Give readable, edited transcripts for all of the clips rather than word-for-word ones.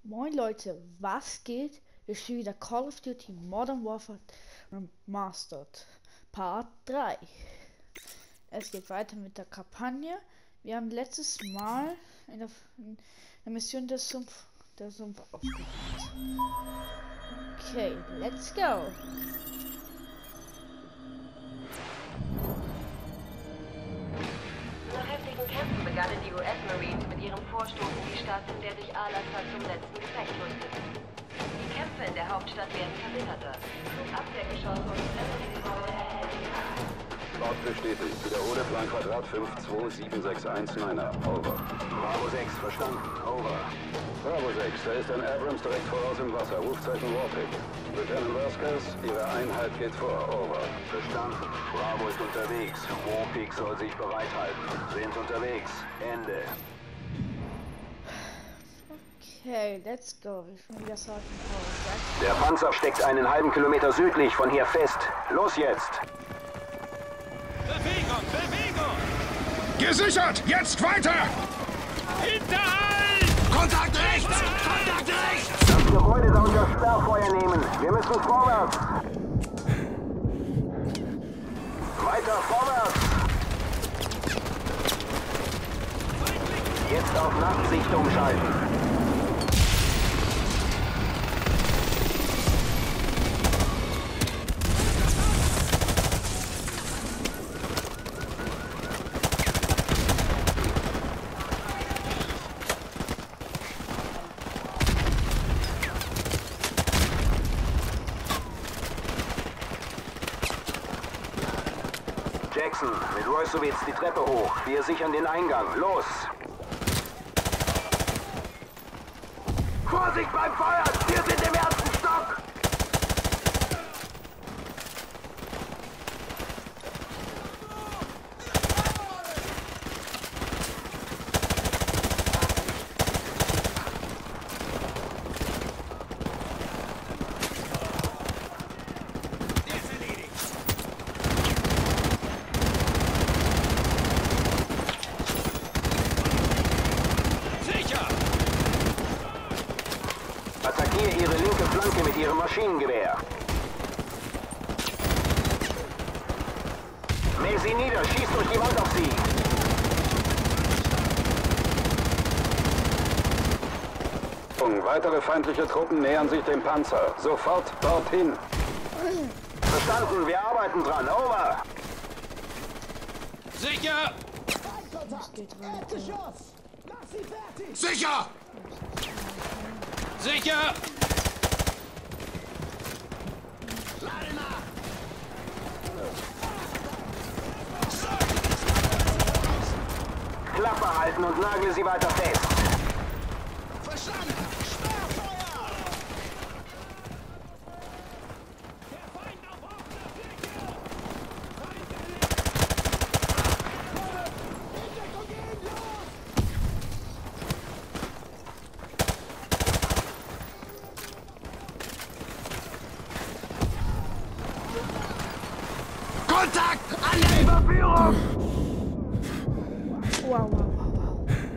Moin Leute, was geht? Wir spielen wieder Call of Duty Modern Warfare Remastered Part 3. Es geht weiter mit der Kampagne. Wir haben letztes Mal in der Mission der Sumpf aufgehört. Okay, let's go. Nach heftigen Kämpfen begannen die US-Marines mit ihrem Vorstoß in die Stadt, in der sich Al-Assad zum letzten Gefecht rüstete. Die Kämpfe in der Hauptstadt werden verbitterter. Flugabwehrgeschoss und Gebäude erhältlich. Ort bestätigt. Wiederhole Plan Quadrat 52761 Over. Bravo 6, verstanden. Over. Bravo 6, da ist ein Abrams direkt voraus im Wasser. Rufzeichen Warpic. Lieutenant Vasquez, Ihre Einheit geht vor. Over. Verstanden. Bravo ist unterwegs. Warpic soll sich bereithalten. Sind unterwegs. Ende. Okay, let's go. Wir spielen wieder Sergeant Paul. Der Panzer steckt einen halben Kilometer südlich von hier fest. Los jetzt! Bewegung! Bewegung! Gesichert! Jetzt weiter! Hinterhalt! Kontakt rechts! Kontakt rechts! Das Gebäude da unter Sperrfeuer nehmen. Wir müssen vorwärts. Weiter vorwärts. Jetzt auf Nachtsicht umschalten. Jackson, mit Roysowitz die Treppe hoch. Wir sichern den Eingang. Los! Vorsicht beim Feuer! Wir sind im ersten Stock! Attackiere Ihre linke Flanke mit Ihrem Maschinengewehr. Mäh sie nieder, schießt durch die Wand auf sie. Weitere feindliche Truppen nähern sich dem Panzer. Sofort dorthin. Verstanden, wir arbeiten dran. Over. Sicher! Es geht weiter. Sicher! Sicher! Klappe halten und nagle sie weiter fest. Verstanden! Sperrfeuer! Der Feind auf offener Fläche! Entdeckung gehen, los! Kontakt! An der Überführung! Wow, wow, wow, wow.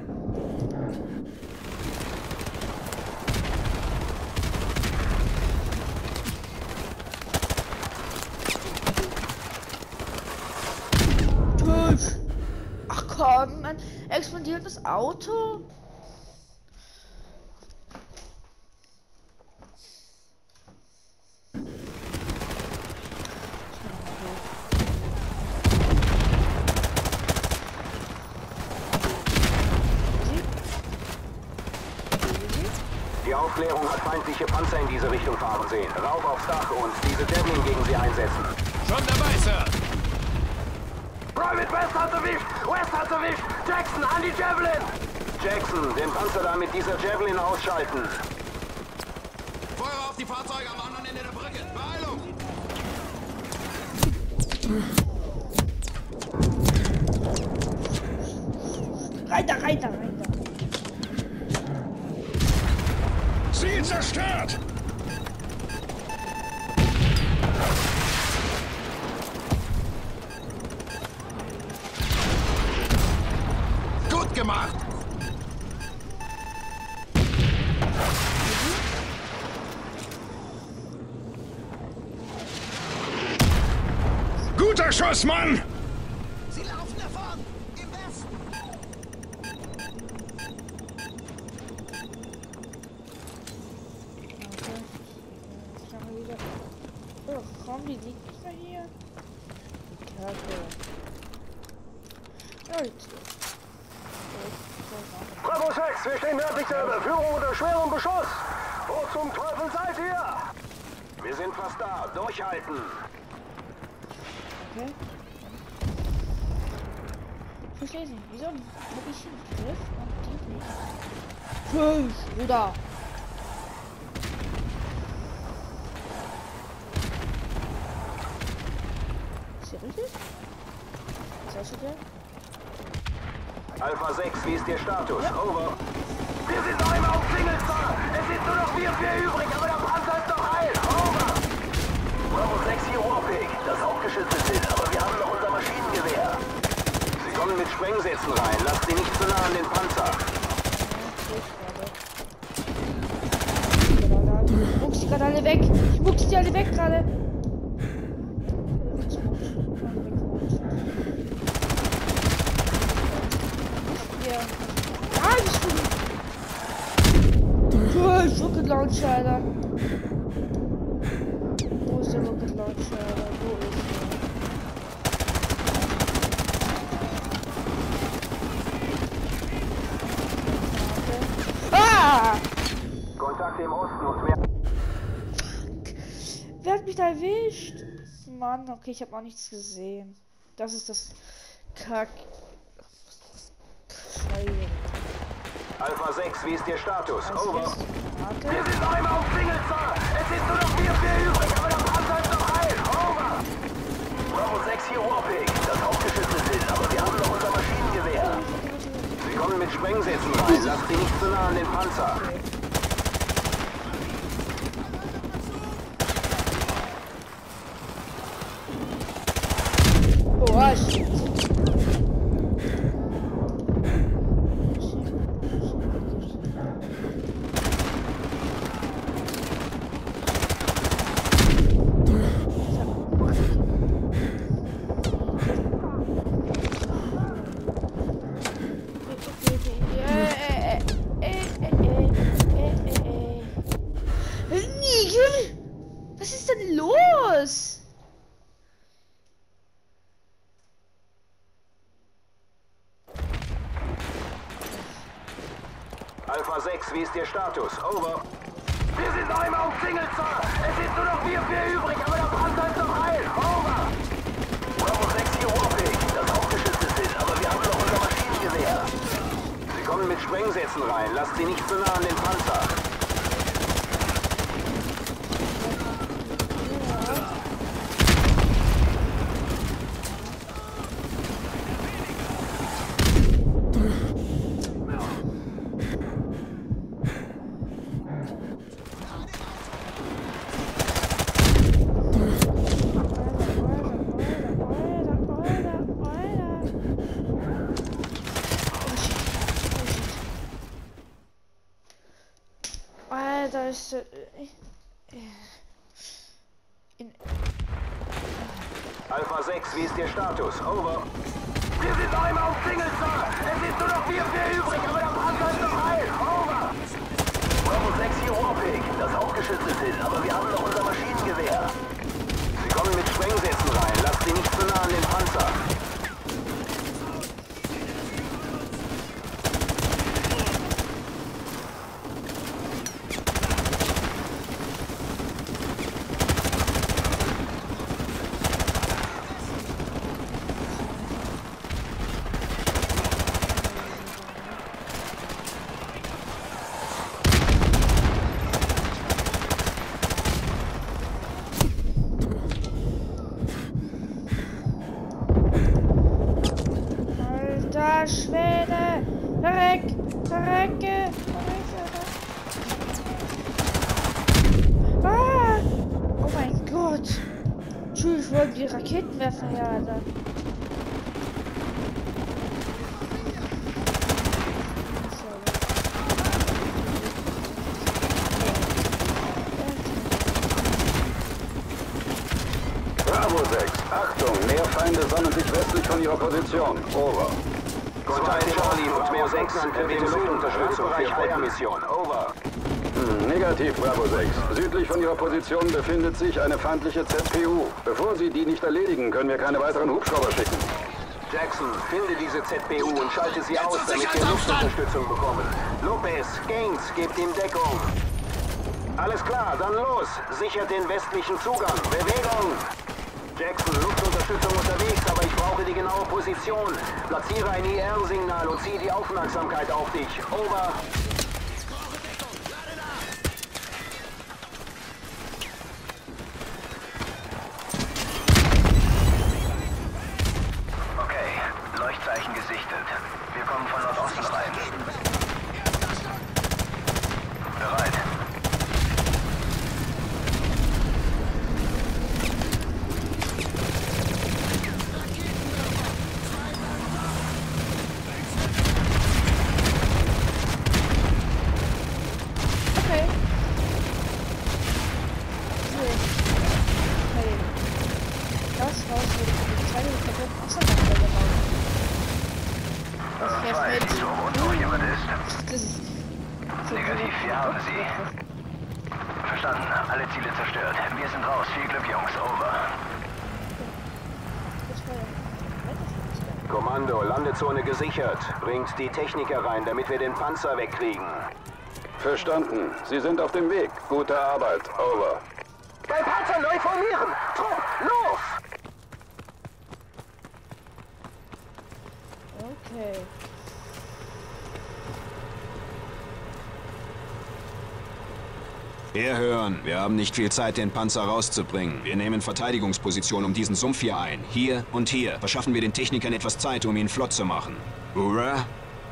Tschüss. Ach komm, ein explodiertes Auto? Die Aufklärung hat feindliche Panzer in diese Richtung fahren sehen. Rauf aufs Dach und diese Devlin gegen sie einsetzen. Schon dabei, Sir! Private West hat's erwischt! West hat's erwischt! Jackson, an die Javelin! Jackson, den Panzer da mit dieser Javelin ausschalten. Feuer auf die Fahrzeuge am anderen Ende der Brücke! Beeilung! Reiter, reiter, reiter. Ziel zerstört! Gut gemacht! Beschuss, Mann! Sie laufen davon! Im Westen! Okay. Jetzt haben wir wieder. Oh, komm, die liegt nicht mehr hier. Die Kacke. Ja, jetzt. Bravo 6, wir stehen nördlich der Überführung unter schwerem Beschuss. Wo zum Teufel seid ihr? Wir sind fast da. Durchhalten. Okay. Ich verstehe nicht. Wieso habe ich hier einen Griff und die nicht? Tschüss, Bruder. Ist hier richtig? Was hast du denn? Alpha 6, wie ist Ihr Status? Ja. Over. Wir sind noch immer auf Singles-Star. Es sind nur noch wir vier übrig, aber der Panzer ist noch heil. Over. Bravo 6 hier Warpig. Das Hauptgeschütz ist hin, aber wir haben noch unser Maschinengewehr. Sie kommen mit Sprengsätzen rein. Lasst sie nicht zu nah an den Panzer. Ich mucks die gerade alle weg. Ich mucks die alle weg gerade. Rocket Launcher, Alter. Wo ist der Rocket Launcher, Alter? Wo ist der? Ah! Kontakt im Osten und mehr. Fuck. Wer hat mich da erwischt? Mann, okay, ich habe auch nichts gesehen. Das ist das Kack. Scheiße. Alpha 6, wie ist Ihr Status? Was Over. ist? Warte. Wir sind noch immer auf Singles-Star. Es sind nur noch wir vier übrig, aber der Panzer ist noch heil. Over. Bravo 6 hier Warpig. Das Hauptgeschütz ist hin, aber wir haben noch unser Maschinengewehr. Sie kommen mit Sprengsätzen rein. Lasst sie nicht zu nah an den Panzer. Oh, shit. Was ist denn los? Alpha 6, wie ist Ihr Status? Over. Wir sind noch immer auf Singles-Star. Es sind nur noch wir vier übrig, aber der Panzer ist noch heil. Over. Bravo 6 hier Warpig. Das Hauptgeschütz ist hin, aber wir haben noch unser Maschinengewehr. Sie kommen mit Sprengsätzen rein. Lasst sie nicht zu nah an den Panzer. Alter, ist Alpha 6, wie ist Ihr Status? Over. Wir sind noch immer auf Singles-Star. Es sind nur noch wir vier übrig, aber der Panzer ist noch heil. Over. Bravo 6 hier Warpig. Das Hauptgeschütz ist hin, aber wir haben noch unser Maschinengewehr. Sie kommen mit Sprengsätzen rein. Lasst sie nicht zu nah an den Panzer. Alter Schwede! Verreck! Verrecke! Ah! Oh mein Gott! Tschüss, ich wollte die Raketenwerfer her, Alter. Bravo 6. Achtung, mehr Feinde sammeln sich westlich von ihrer Position. Over. Kontakt Charlie, Bravo 6 an Luftunterstützung für Feuermission. Over. Negativ, Bravo 6. Südlich von ihrer Position befindet sich eine feindliche ZPU. Bevor Sie die nicht erledigen, können wir keine weiteren Hubschrauber schicken. Jackson, finde diese ZPU und schalte sie aus, damit wir Luftunterstützung bekommen. Lopez, Gaines, gebt ihm Deckung. Alles klar, dann los. Sichert den westlichen Zugang. Bewegung! Jackson, Luftunterstützung unterwegs, aber ich brauche die genaue Position. Platziere ein IR-Signal und ziehe die Aufmerksamkeit auf dich. Over. Okay, Leuchtzeichen gesichtet. Wir kommen von Nordosten rein. Bereit. Okay. So. Hey. Das raus wurde für die Teile der kompletten Wasserwasser gebaut. Das hilft mit. Und noch jemand ist? Das ist. Negativ, wir haben sie. Verstanden, alle Ziele zerstört. Wir sind raus. Viel Glück, Jungs. Over. Kommando, Landezone gesichert. Bringt die Techniker rein, damit wir den Panzer wegkriegen. Verstanden. Sie sind auf dem Weg. Gute Arbeit. Over. Bei Panzer neu formieren! Trupp, los! Okay. Herhören, wir haben nicht viel Zeit, den Panzer rauszubringen. Wir nehmen Verteidigungsposition um diesen Sumpf hier ein. Hier und hier. Verschaffen wir den Technikern etwas Zeit, um ihn flott zu machen. Hurra!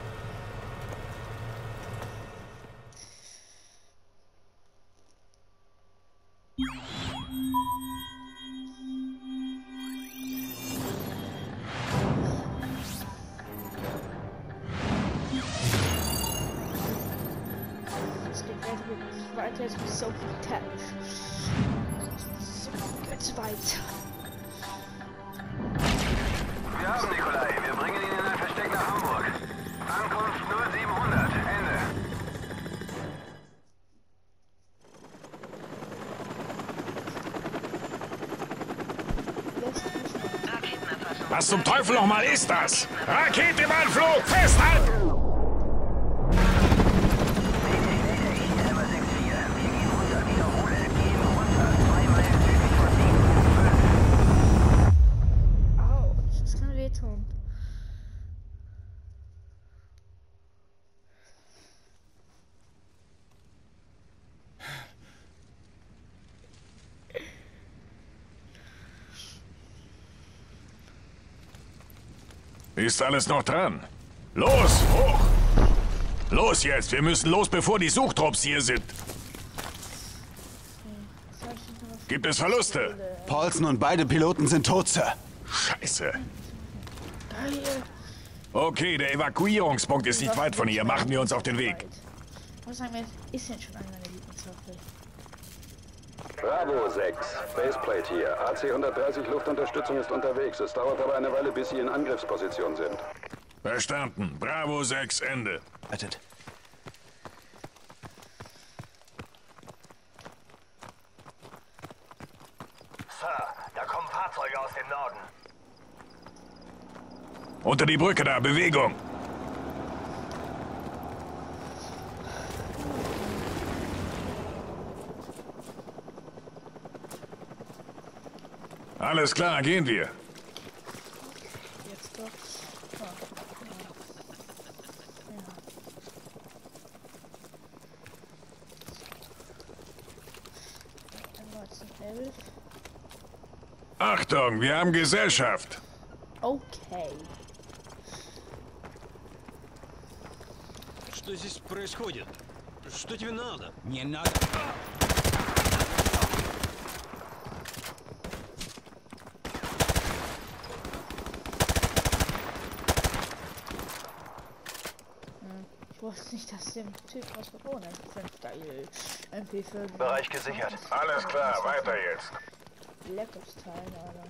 Es geht weiter jetzt mit so viel Teppich. So geht's weiter. Wir haben Nikolai. Wir bringen ihn in ein Versteck nach Hamburg. Ankunft 0700. Ende. Was zum Teufel nochmal ist das? Rakete im Anflug! Festhalten! Autsch, das kann wehtun. Ist alles noch dran? Los, hoch! Los jetzt, wir müssen los, bevor die Suchtrupps hier sind. Gibt es Verluste? Paulson und beide Piloten sind tot, Sir. Scheiße. Geil. Okay, der Evakuierungspunkt ist nicht weit von hier. Machen wir uns auf den Weg. Ich muss sagen, ist denn schon eine meiner Lieblingswaffe. Bravo 6. Baseplate hier. AC-130 Luftunterstützung ist unterwegs. Es dauert aber eine Weile, bis Sie in Angriffsposition sind. Verstanden. Bravo 6, Ende. Wartet. Sir, da kommen Fahrzeuge aus dem Norden. Unter die Brücke da, Bewegung. Alles klar, gehen wir. Jetzt doch. Oh, ja. 11. Achtung, wir haben Gesellschaft. Okay. Что здесь происходит? Что тебе надо? Мне надо... Ich wusste nicht, dass dem Typ aus Verona MP5. Bereich gesichert. Alles klar, weiter jetzt. Black Ops Teil, Alter.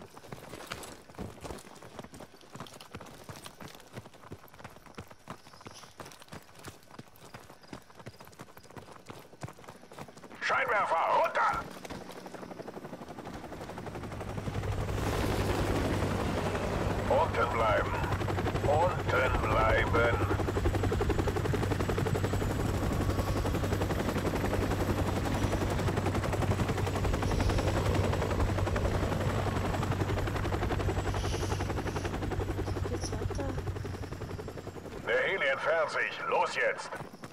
Scheinwerfer, runter! Unten bleiben. Unten bleiben. Geht's weiter? Der Heli entfernt sich. Los jetzt!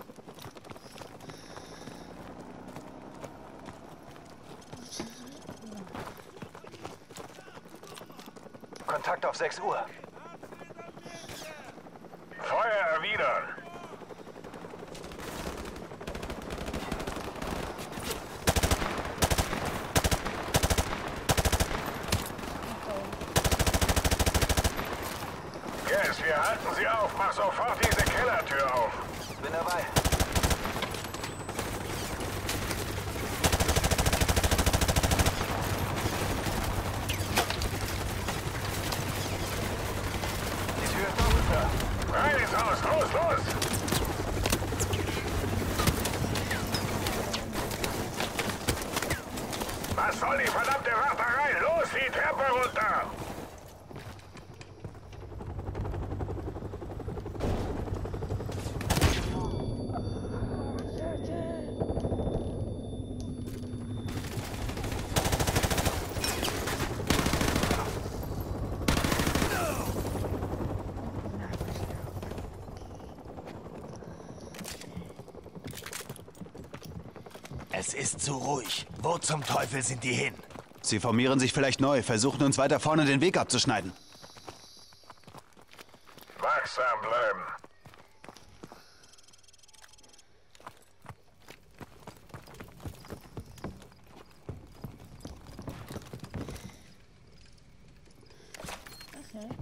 Kontakt auf 6 Uhr. Feuer erwidern! Yes, wir halten sie auf. Mach sofort diese Kellertür auf. Bin dabei. Die Tür ist offen. Rein ins Haus, los, los! Was soll die verdammte Warterei? Los, die Treppe runter! Es ist zu ruhig. Wo zum Teufel sind die hin? Sie formieren sich vielleicht neu, versuchen uns weiter vorne den Weg abzuschneiden. Wachsam bleiben. Okay.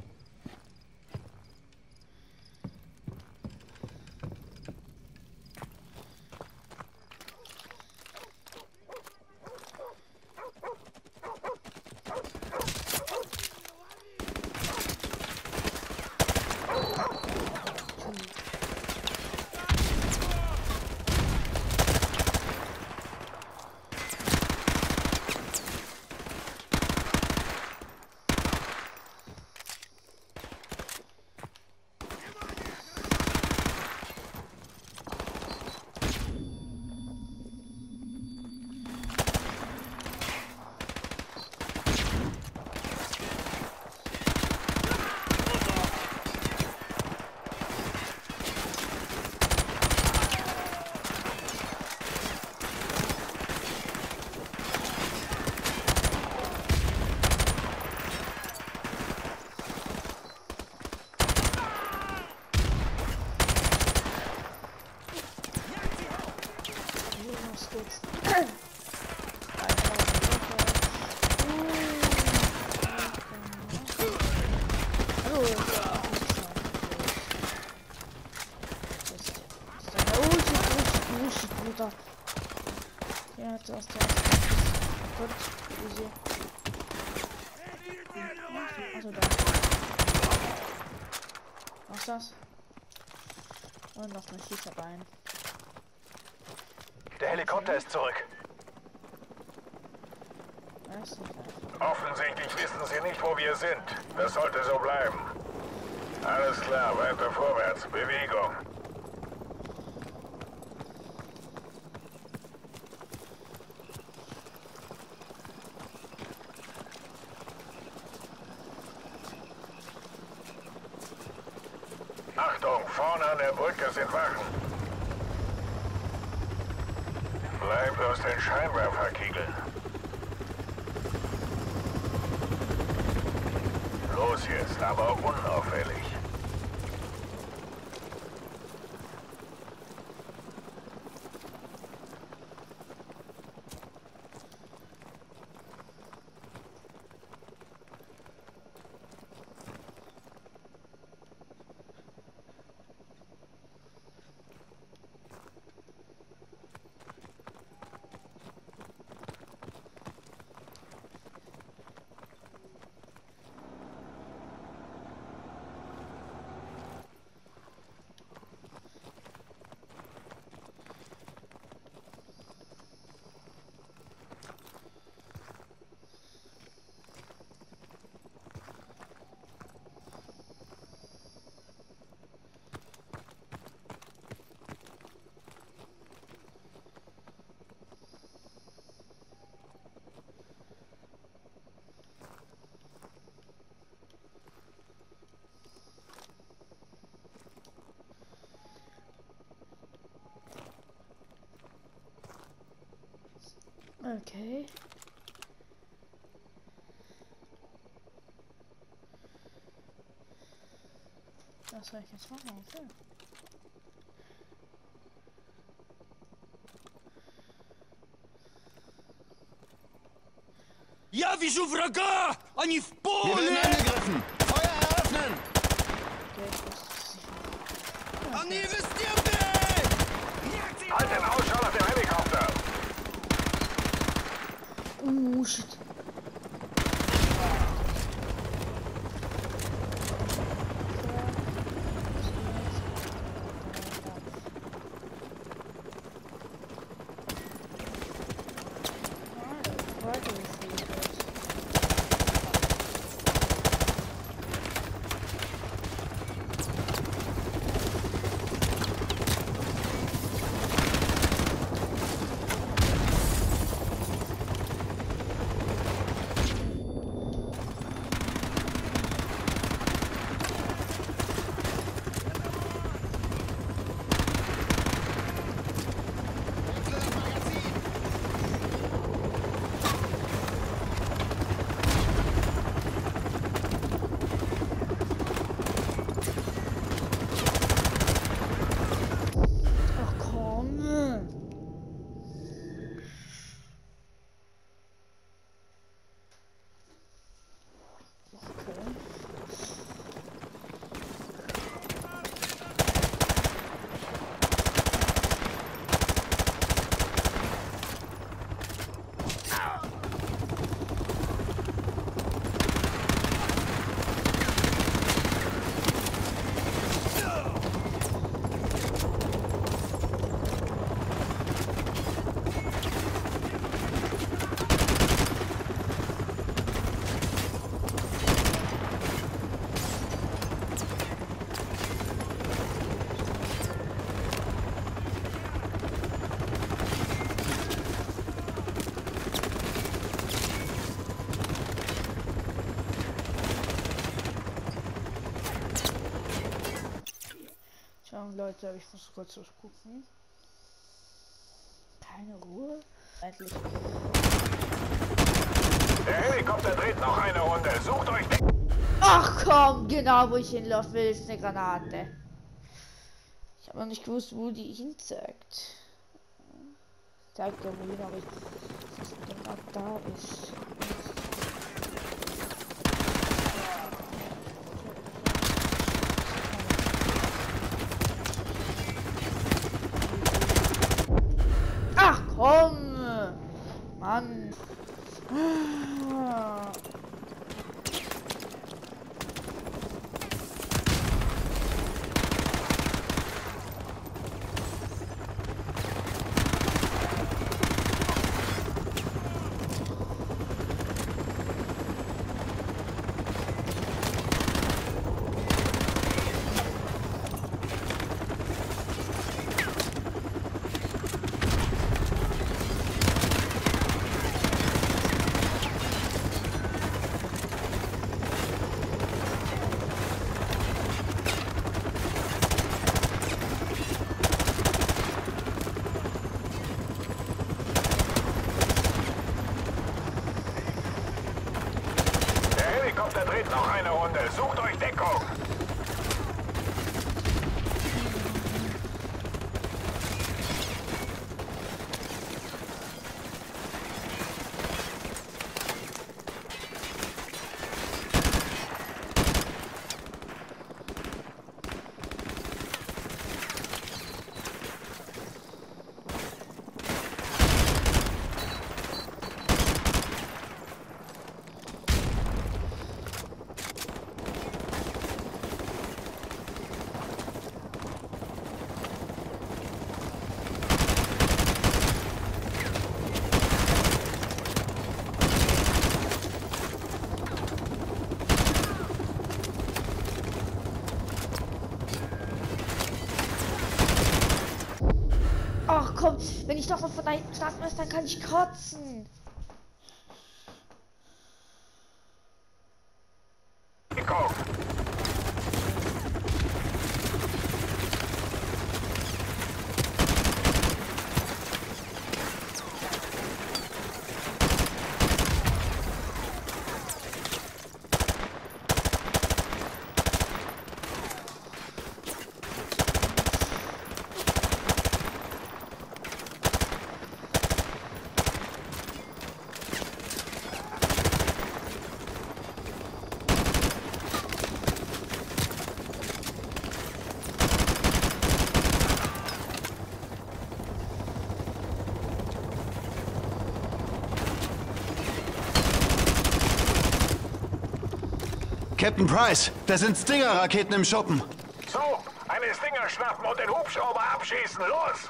Los geht's. Ja, du hast gut, easy. Also da. Was ist das? Und noch ein Schießerbein. Der Helikopter ist zurück. Offensichtlich wissen sie nicht, wo wir sind. Das sollte so bleiben. Alles klar, weiter vorwärts. Bewegung. Achtung, vorne an der Brücke sind Wachen. Bleibt aus den Scheinwerferkiegeln. Los jetzt, aber unauffällig. Okay. Was soll ich jetzt machen? Okay. Я вижу врага! Они в Wir werden поле! angegriffen! Feuer eröffnen! Okay, ich wusste es nicht. Они в степи! Halt den Ausschau nach dem Helikopter! Shit. Leute, ich muss kurz gucken. Keine Ruhe. Endlich. Der Helikopter dreht noch eine Runde. Sucht euch den... Ach komm, genau wo ich hinlaufen will, ist eine Granate. Ich habe noch nicht gewusst, wo die hinzeigt. Zeigt ja wohl, aber ich gerade da ist. Ach komm! Mann! Der dreht noch eine Runde. Sucht euch Deckung. Ach komm, wenn ich doch noch von da hinten starten muss, dann kann ich kotzen. Deckung. Captain Price, da sind Stinger-Raketen im Schuppen. So, eine Stinger schnappen und den Hubschrauber abschießen. Los!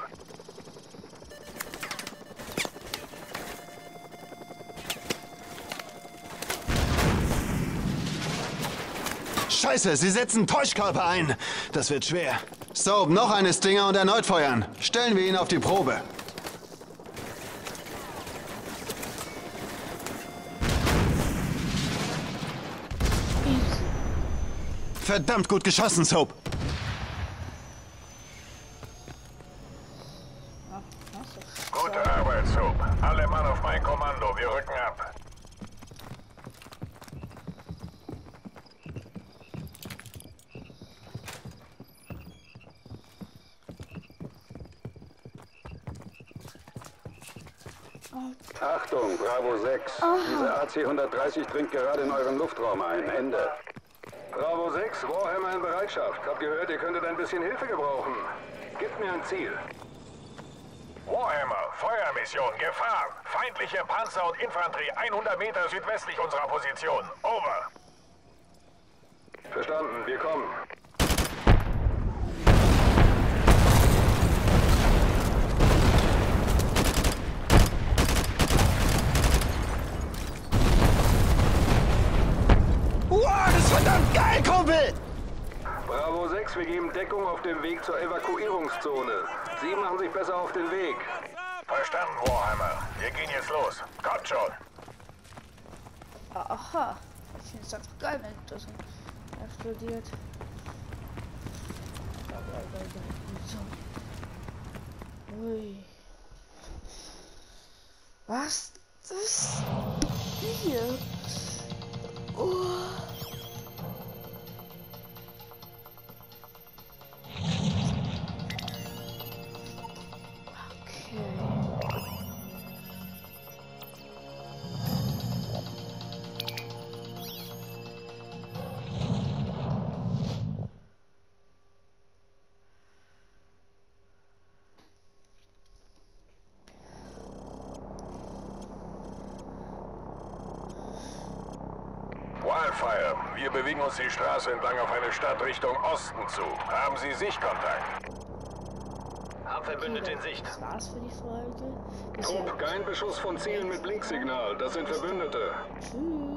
Scheiße, sie setzen Täuschkörper ein. Das wird schwer. Soap, noch eine Stinger und erneut feuern. Stellen wir ihn auf die Probe. Verdammt gut geschossen, Soap. Gute Arbeit, Soap. Alle Mann auf mein Kommando. Wir rücken ab. Achtung, Bravo 6. Diese AC-130 dringt gerade in euren Luftraum ein. Ende. Bravo 6, Warhammer in Bereitschaft. Hab gehört, ihr könntet ein bisschen Hilfe gebrauchen. Gebt mir ein Ziel. Warhammer, Feuermission, Gefahr. Feindliche Panzer und Infanterie 100 Meter südwestlich unserer Position. Over. Verstanden, wir kommen. Wow, das ist verdammt geil, Kumpel! Bravo 6, wir geben Deckung auf dem Weg zur Evakuierungszone. Sie machen sich besser auf den Weg. Verstanden, Warhammer. Wir gehen jetzt los. Kommt schon. Aha. Ich finde es einfach geil, wenn das explodiert. Ui. Was? Das ist hier. Oh. Wildfire, wir bewegen uns die Straße entlang auf eine Stadt Richtung Osten zu. Haben Sie Sichtkontakt? Verbündete in Sicht. Das war's für die Folge. Trupp, kein Beschuss von Zielen mit Blinksignal. Das sind Verbündete. Tschüss.